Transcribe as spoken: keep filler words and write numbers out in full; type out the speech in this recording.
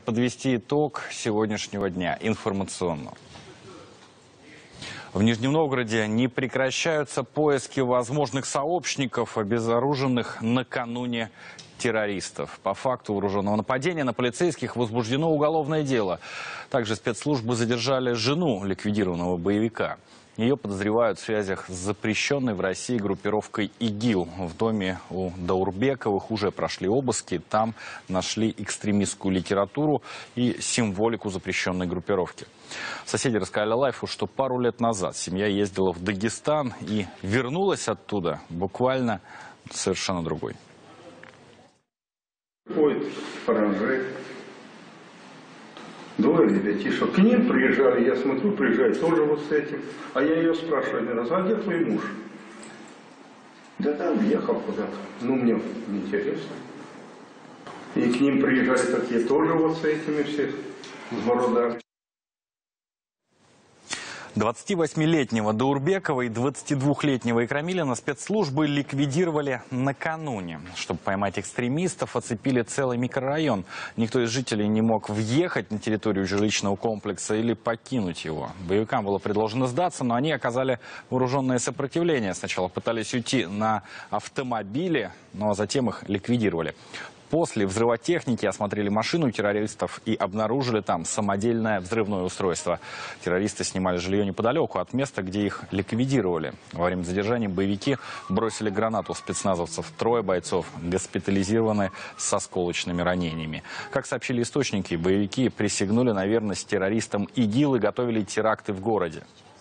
Подвести итог сегодняшнего дня информационного. В Нижнем Новгороде не прекращаются поиски возможных сообщников, обезоруженных накануне террористов. По факту вооруженного нападения на полицейских возбуждено уголовное дело. Также спецслужбы задержали жену ликвидированного боевика. Ее подозревают в связях с запрещенной в России группировкой ИГИЛ. В доме у Даурбековых уже прошли обыски. Там нашли экстремистскую литературу и символику запрещенной группировки. Соседи рассказали Лайфу, что пару лет назад семья ездила в Дагестан и вернулась оттуда буквально совершенно другой. Ой, паранжи. Двое ребятишек. К ним приезжали, я смотрю, приезжает тоже вот с этим. А я ее спрашиваю один раз, а где твой муж? Да там ехал куда-то. Ну, мне неинтересно. И к ним приезжали такие тоже вот с этими все, с бородами. двадцативосьмилетнего Даурбекова и двадцатидвухлетнего Икрамилина спецслужбы ликвидировали накануне. Чтобы поймать экстремистов, оцепили целый микрорайон. Никто из жителей не мог въехать на территорию жилищного комплекса или покинуть его. Боевикам было предложено сдаться, но они оказали вооруженное сопротивление. Сначала пытались уйти на автомобиле, но затем их ликвидировали. После взрыва техники осмотрели машину террористов и обнаружили там самодельное взрывное устройство. Террористы снимали жилье неподалеку от места, где их ликвидировали. Во время задержания боевики бросили гранату в спецназовцев. Трое бойцов госпитализированы с осколочными ранениями. Как сообщили источники, боевики присягнули на верность террористам ИГИЛ и готовили теракты в городе.